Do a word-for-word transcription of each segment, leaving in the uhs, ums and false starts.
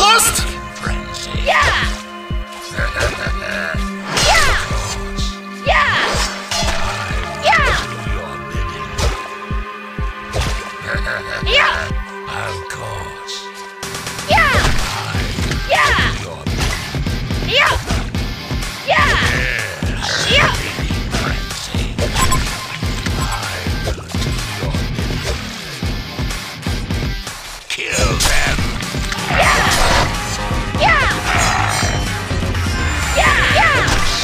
bloodlust? Yeah! Yeah! Yeah! Yeah! Yeah! Of course. Yeah! Yeah! Yeah! Yeah! Yeah! Kill them. Yeah! Yeah! Yeah! Yeah!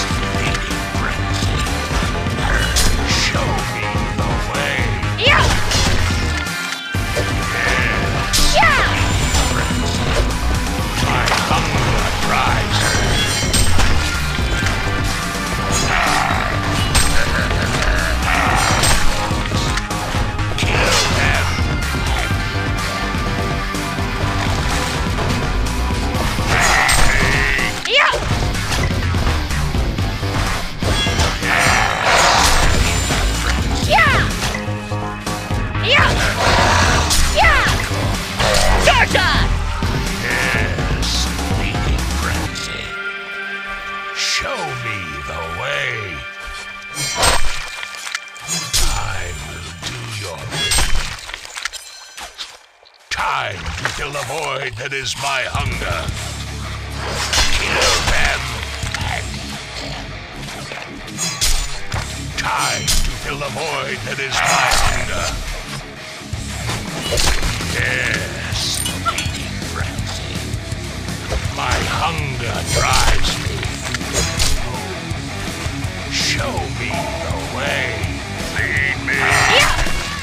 Show me the way. Yeah! Yeah! My hunger drives me. Kill them. Yeah! Yeah! Yeah! Yeah! Georgia! Yes, feeding frenzy. Show me the way. I will do your bidding. Time to fill the void that is my hunger. Kill them. Time to fill the void that is my hunger. Yes, feeding frenzy. My hunger drives me. Show me the way. Feed me. Yeah!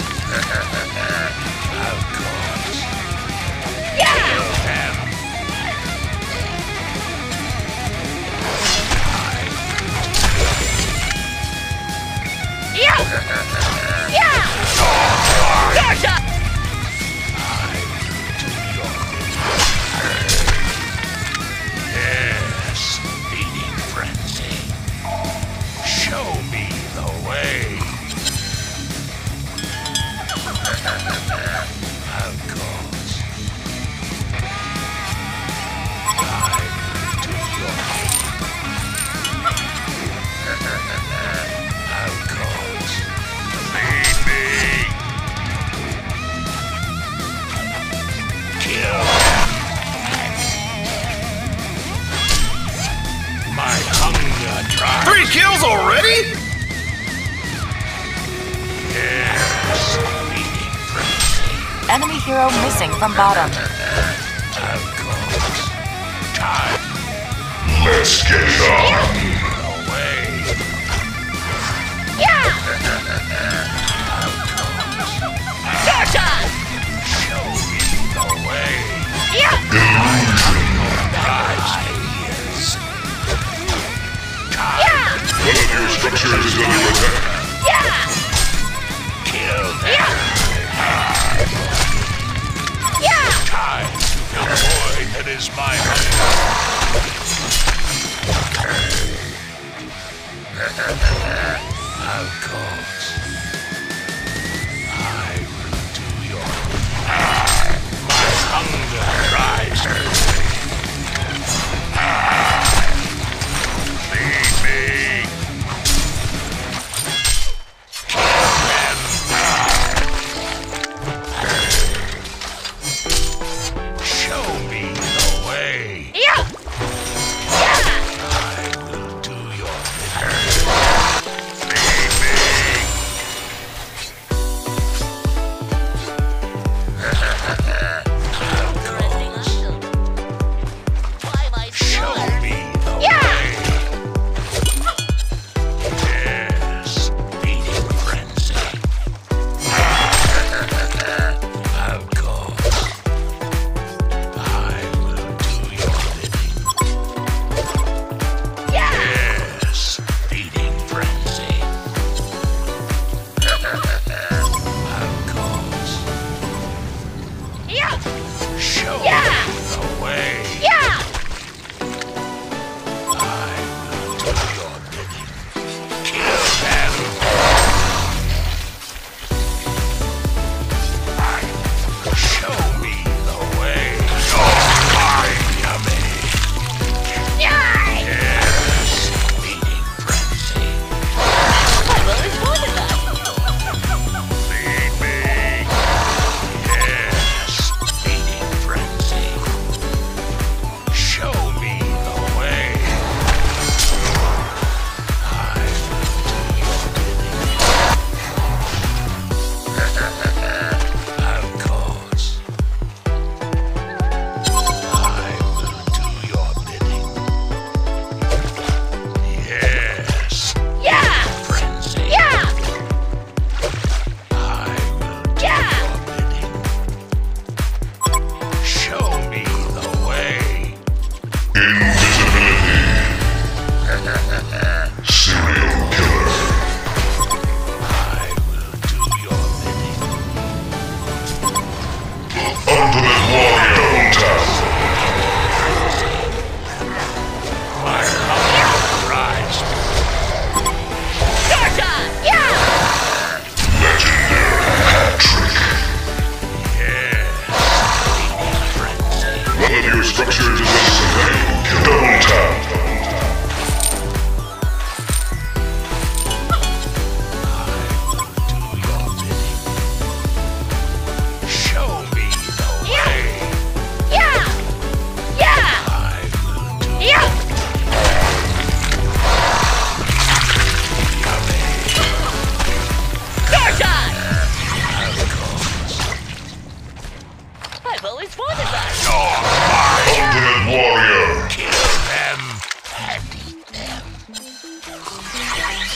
Of course. Yeah! Kill them. Yeah! Yeah! Georgia! Yes, feeding frenzy. Show me the way. Of course. I will do your Of course. Feed me. Kill them. My hunger drives. Three kills already? Yes, feeding frenzy. Enemy hero missing from bottom. Of course. Time Let's get it on. away. Yeah! Georgia! Show me the way. Yeah! Drives me. Time Yeah! One of your structures is under attack. Yeah! kill them. Yeah! Yeah! Time to fill the void that is my hunger. Of course. I will do your bidding. My hunger drives me. Feed me. Kill them. Show me the way. Yeah! Yeah! I will do your bidding. Feed me. Of course.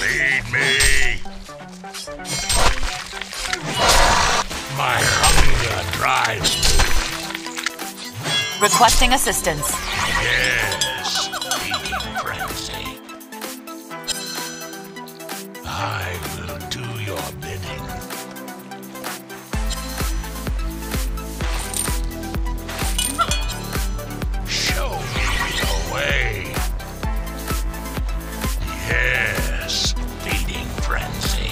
Feed me! My hunger drives me. Requesting assistance. Yes, feeding frenzy. I will do your bidding. Show me the way. Yes, feeding frenzy.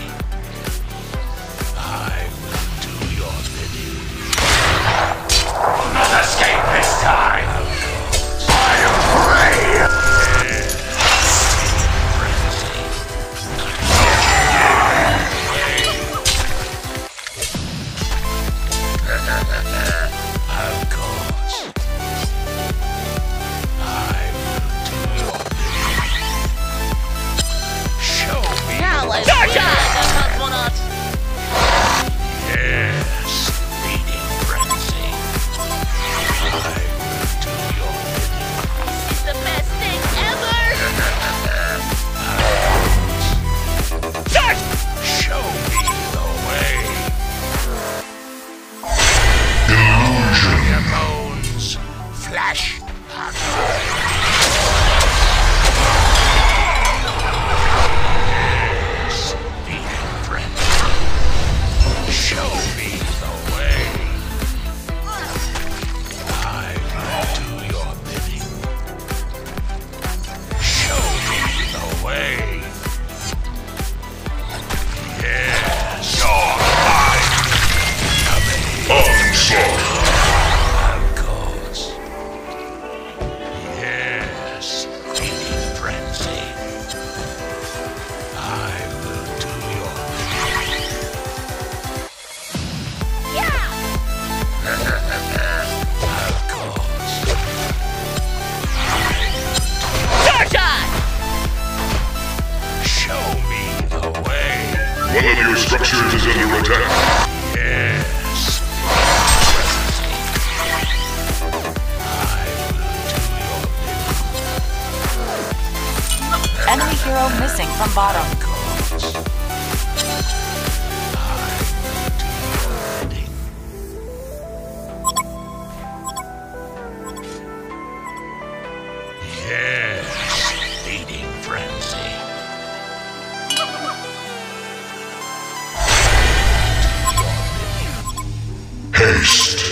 I will do your bidding. Not escape this time. I am free. Yes, feeding frenzy. Of course. I will do your bidding. Show me. Yes, feeding frenzy. I will do your bidding. It's the best thing ever! Show me the way. Your bones flash. Yes, feeding frenzy. Show me the way. I will do your bidding. Show me the way. Yes, you're mine. Onslaught. Of course. Yes, feeding frenzy. I will do your bidding. Yeah! Of course. Charge! Show me the way. One of your structures is under attack. Yes. I will do your bidding. Enemy hero missing from bottom. Of course. I will do your bidding. Yes, feeding frenzy. Haste.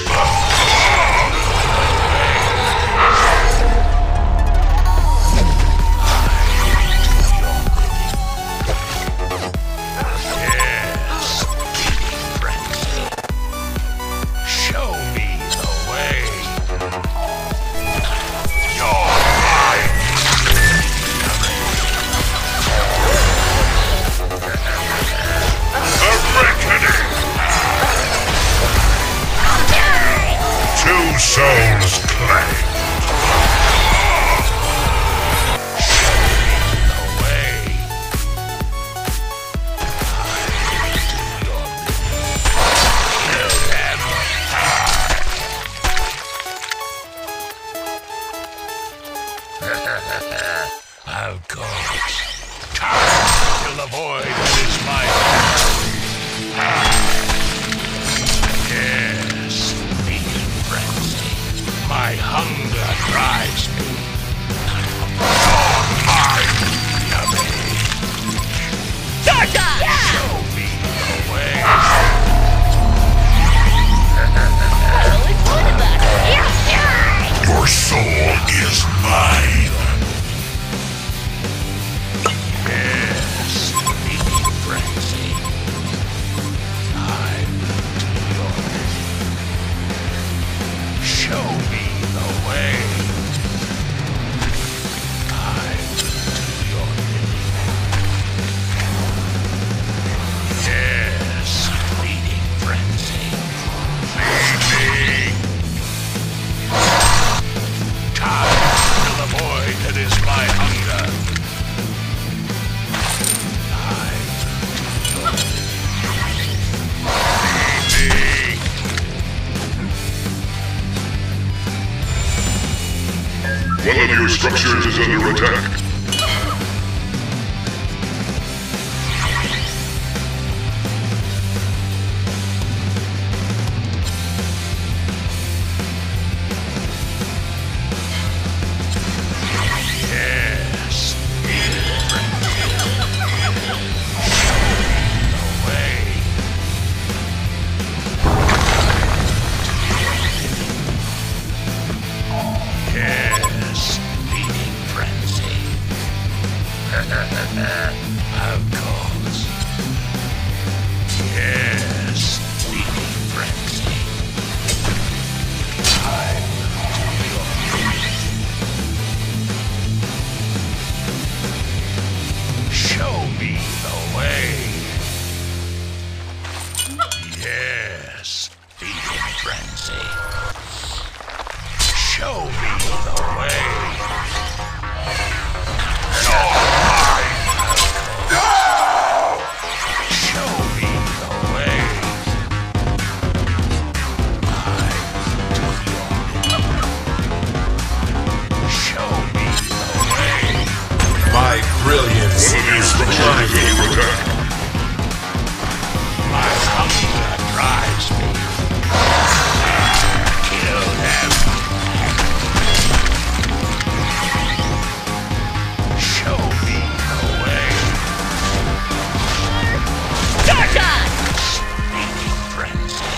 Yes, feeding frenzy. Show me the way. You're mine. A reckoning. Two souls claim. Show me the way. I will do your bidding. Kill them. Of course. Time to fill the void that is my Yes, feeding frenzy. My hunger drives me. You're mine, yummy. Show me the way. Really fun about it. Yeah, yeah! Your soul is mine. Yes, feeding frenzy. I will do your bidding. Show me the way. I will do your bidding. Yes, feeding frenzy. Feed me. Time to fill the void that is my hunger. I will do your bidding. Feed me. One of your structures is under attack. the way. Yes, feeding frenzy. Show me the way. No! Show me the way. Show me the way. My brilliance One of your is structures is blinding. under attack. My hunger drives me. Kill them. Show me the way. Starshot! Speaking frenzy.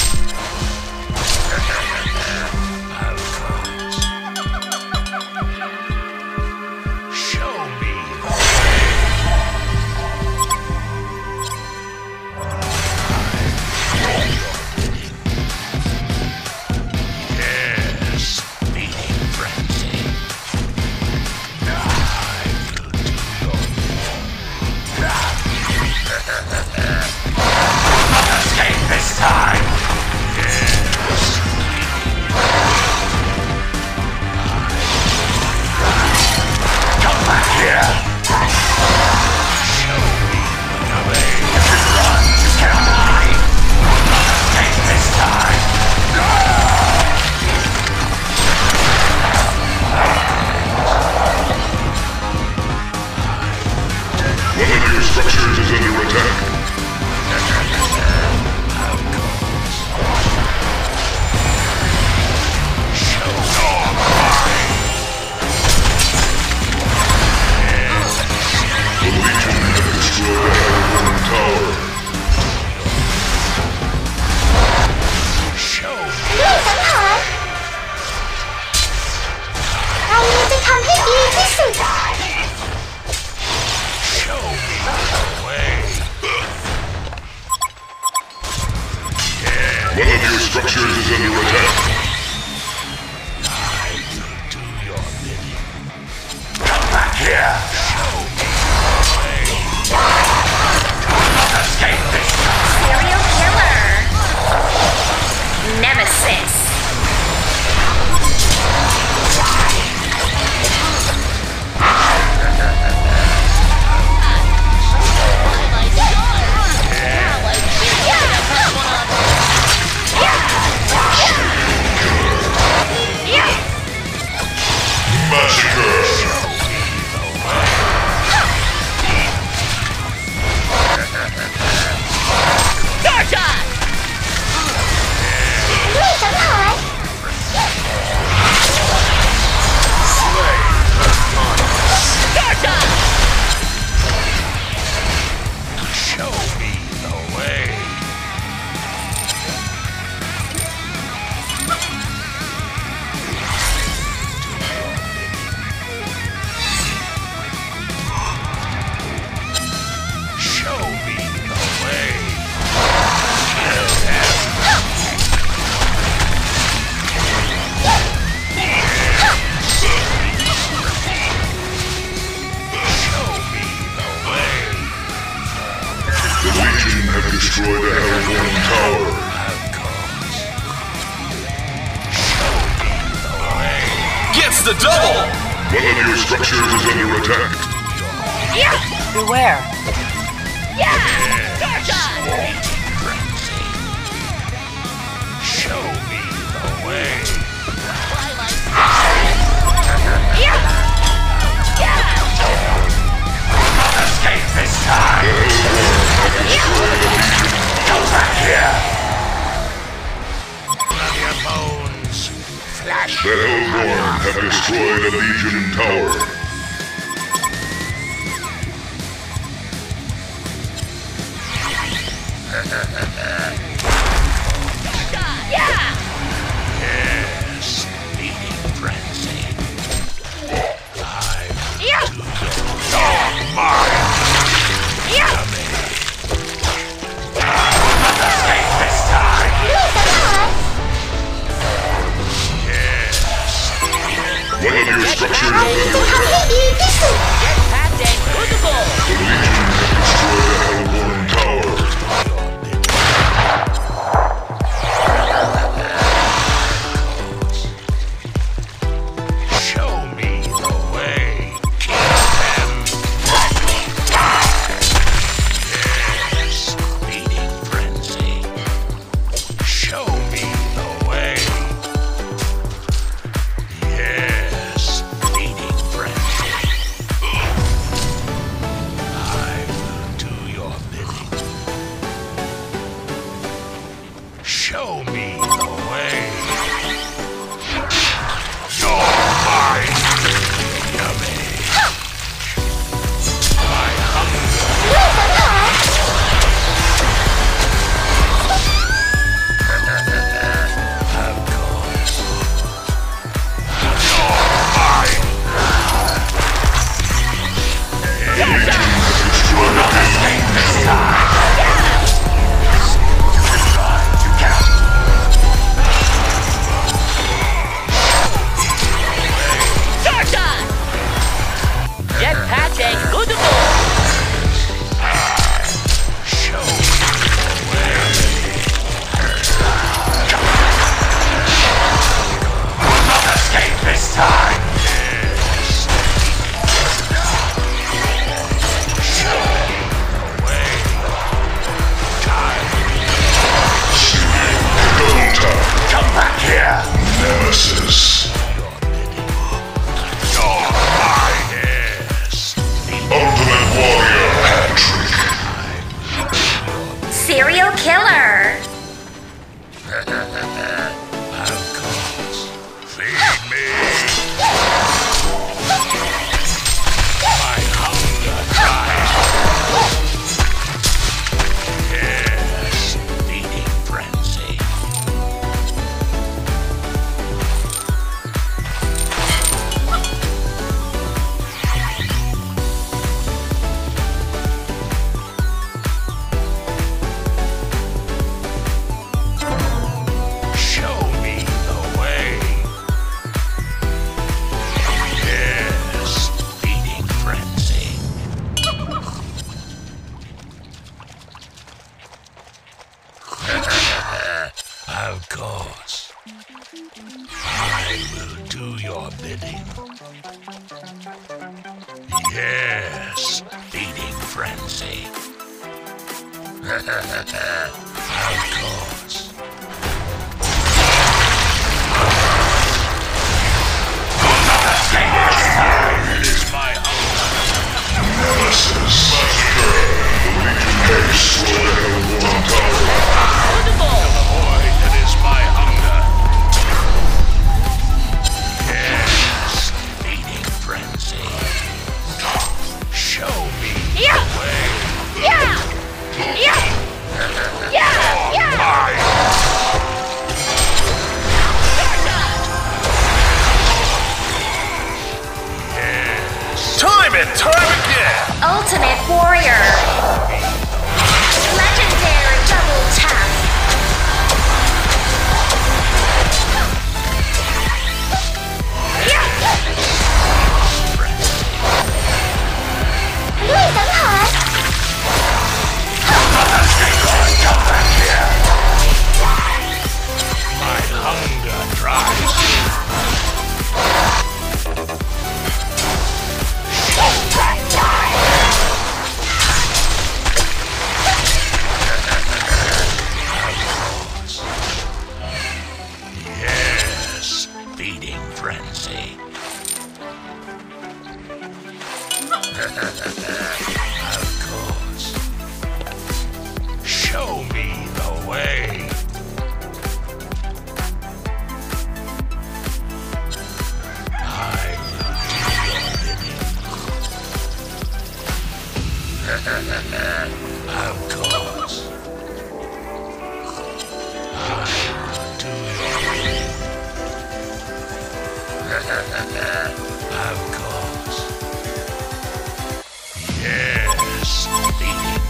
Outcomes. Show me the way. Yes, speaking frenzy. I will do your escape this time. Yes. Come back here. Show me the way. Run, can I? Escape this time. One of your structures is under attack. Show me. The Legion have destroyed the Hellborn Tower. Show me. ด้วยสังหารเราจะทำให้ดีที่สุด Show me the way. One of your structures is under attack. I will do your bidding. Come back here. Show me the way. Escape this time. Serial killer. Nemesis. Massacre. Starshot! ด้วยสังหาร Starshot! Show me the way. Show me the way. Kill them. Show me the way. The Legion have destroyed the Hellborn Tower. Outcomes. Show me the way. Gets the double! One of your structures is under attack. Yeah! Beware. Yeah! Starshot! Frenzy. Show me the way. Yeah! Yeah! Escape this time. Come back here. Of your bones. Flash. The Hellborn have destroyed a Legion tower. Yeah! Yes. Feeding frenzy. I Yeah! dog mine. Yeah! Escape this time. ด้วยสังหาร Yes. One of your structures เรา is จะ under ทำให้ attack. ดีที่สุด Get past it! Visible! The Legion have destroyed Of course. I will do your bidding. Yes, feeding frenzy. Of course. It is my hunger. Nemesis massacre. The Legion have destroyed the Hellborn Tower. Notable. The void that is my hunger. Yes, feeding frenzy. Show me Yeah. the way. Yeah. Yeah. Yeah. Yeah. Time and time again! Ultimate Warrior. Legendary double tap. Lui tấn hỏa. My hunger drives me. Yes, feeding frenzy. Of course. Show me the way. I will do your bidding. Of course. I will do your bidding. Of course. Yes, feeding